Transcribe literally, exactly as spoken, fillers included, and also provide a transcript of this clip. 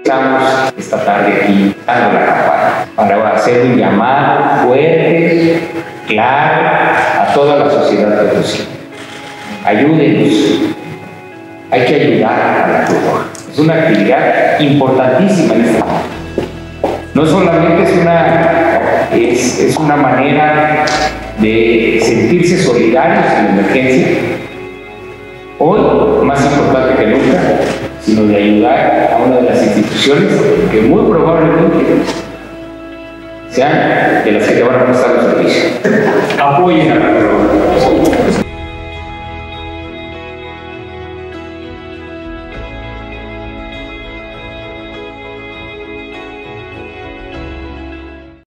Estamos esta tarde aquí dando la campana para hacer un llamado fuerte, claro, a toda la sociedad potosina. Ayúdenos, hay que ayudar a la Cruz Roja. Es una actividad importantísima en este momento. No solamente es una, es, es una manera de sentirse solidarios en la emergencia, hoy más importante que nunca, sino de ayudar a una de las instituciones que muy probablemente sean de las que te van a prestar los servicios. Apoyen a